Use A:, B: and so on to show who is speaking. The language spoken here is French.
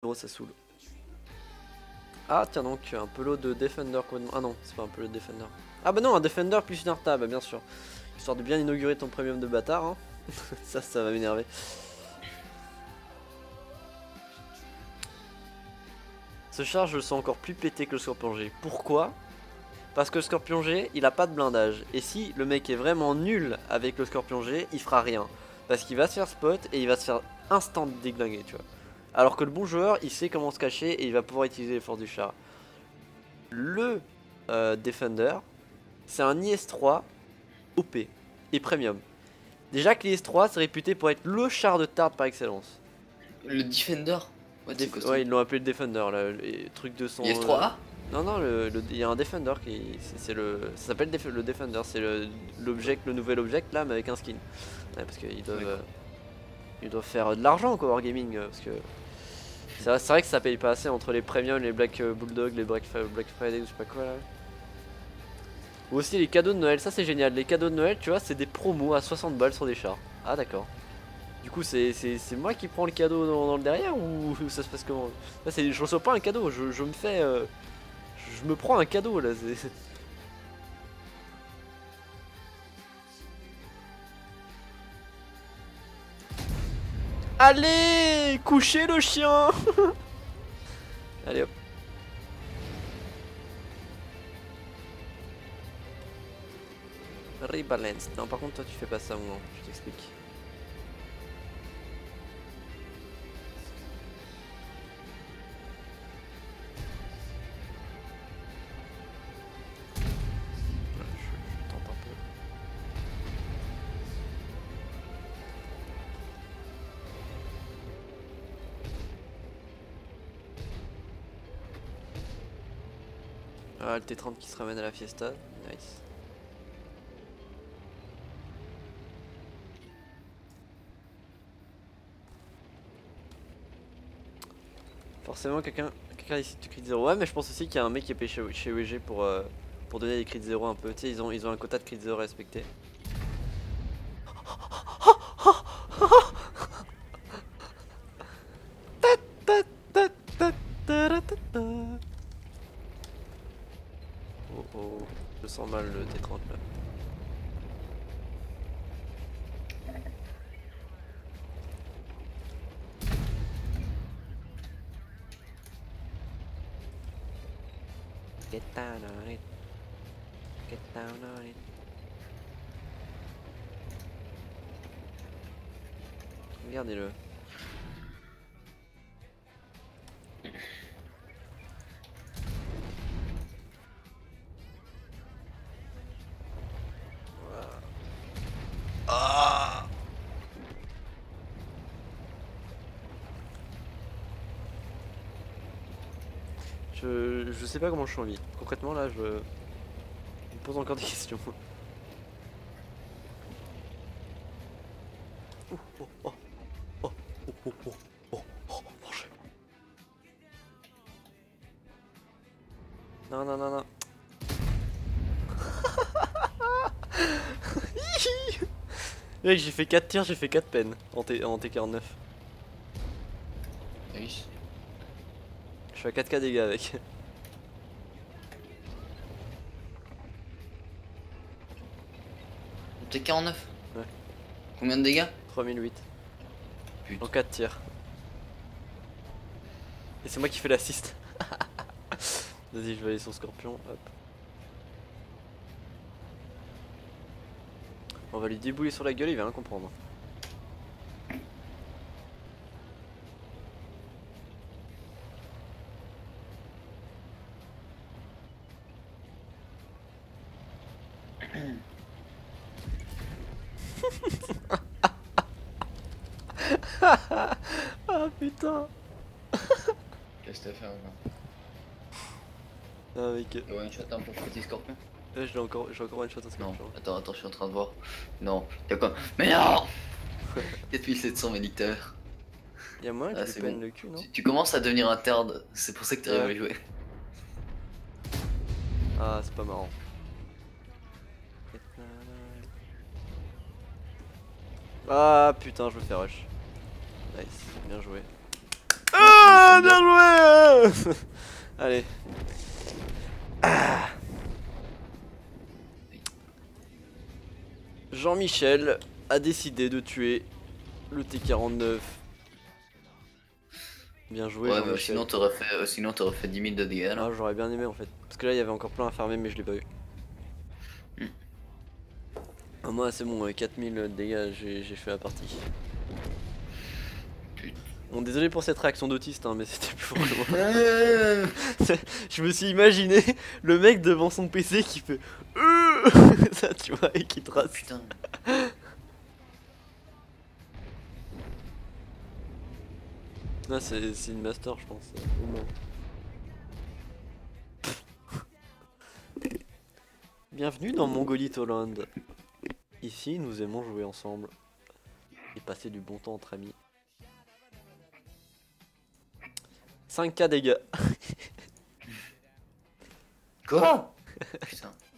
A: aggro, ça saoule. Ah tiens donc, un pelot de Defender. Ah non, c'est pas un pelot de Defender. Ah bah non, un Defender plus une Arta, bah bien sûr. Histoire de bien inaugurer ton premium de bâtard. Hein. ça va m'énerver. Ce char, je le sens encore plus pété que le Scorpion G. Pourquoi? Parce que le Scorpion G, il a pas de blindage. Et si le mec est vraiment nul avec le Scorpion G, il fera rien. Parce qu'il va se faire spot et il va se faire instant déglinguer, tu vois. Alors que le bon joueur, il sait comment se cacher et il va pouvoir utiliser les forces du char. Le Defender, c'est un IS-3 OP et premium. Déjà que l'IS-3, c'est réputé pour être le char de tard par excellence.
B: Le Defender?
A: Ouais, ils l'ont appelé le Defender, là, les trucs de son...
B: IS-3A?
A: Non, non, il y a un Defender qui... ça s'appelle le Defender, c'est le nouvel object là, mais avec un skin. Ouais, parce qu'ils doivent faire de l'argent quoi, Wargaming, parce que... C'est vrai que ça paye pas assez entre les premiums, les Black Bulldog, les Black Friday ou je sais pas quoi là. Ou aussi les cadeaux de Noël, ça c'est génial, les cadeaux de Noël tu vois, c'est des promos à 60 balles sur des chars. Ah d'accord. Du coup c'est moi qui prends le cadeau dans le derrière ou ça se passe comment? Là, je reçois pas un cadeau, je me fais... je me prends un cadeau là. Allez, couchez le chien. Allez hop. Rebalance. Non par contre toi tu fais pas ça moi, je t'explique. Je tente un peu. Ah, le T30 qui se ramène à la fiesta, nice. Forcément quelqu'un ici tu crit 0. Ouais mais je pense aussi qu'il y a un mec qui est payé chez WG pour donner des crits 0 un peu. Tu sais ils ont un quota de crits 0 respecté. Oh oh, je sens mal le T30 là. Get down on it. Get down on it. Regardez-le. Ah, je sais pas comment je suis en vie. Concrètement là je me pose encore des questions. Oh oh oh oh oh oh oh oh oh manger. Non non non non. Mec j'ai fait 4 tirs, j'ai fait 4 peines en T49.
B: Oui.
A: Je suis à 4K dégâts avec.
B: T49?
A: Ouais.
B: Combien de dégâts?
A: 3008.
B: Putain.
A: En 4 tirs. Et c'est moi qui fais l'assist. Vas-y je vais aller sur Scorpion, hop. On va lui débouler sur la gueule, il va rien comprendre. Ah putain.
B: Qu'est-ce que t'as fait là?
A: Ah mec.
B: Le one shot hein, pour petit scorpion?
A: J'ai encore one shot un
B: Non,
A: Scorpion.
B: attends, je suis en train de voir. Non, y'a quoi? Mais non! 4700 méditeurs.
A: Y'a moyen que
B: Ah,
A: je
B: c'est
A: lui peine
B: bon.
A: le cul, non?
B: Tu commences à devenir un terd, c'est pour ça que t'arrives à jouer.
A: Ah, c'est pas marrant. Ah putain, je me fais rush. Nice, bien joué. Ah Ah,
B: Defender.
A: bien joué. Allez. Jean-Michel a décidé de tuer le T49. Bien joué,
B: Ouais, mais
A: Jean-Michel.
B: sinon t'aurais fait 10 000 de dégâts là.
A: Ah, j'aurais bien aimé en fait. Parce que là, il y avait encore plein à farmer, mais je l'ai pas eu.
B: Hmm.
A: Ah, moi, c'est bon, 4000 de dégâts, j'ai fait la partie.
B: Putain.
A: Bon, désolé pour cette réaction d'autiste, hein, mais c'était plus pour moi.
B: Euh,
A: Je me suis imaginé le mec devant son PC qui fait ça, tu vois, et qui trace.
B: Putain.
A: Ah, c'est une master, je pense. Au moins. Bienvenue dans Mongolitoland. Ici, nous aimons jouer ensemble et passer du bon temps entre amis. 5K dégâts.
B: Quoi? Putain.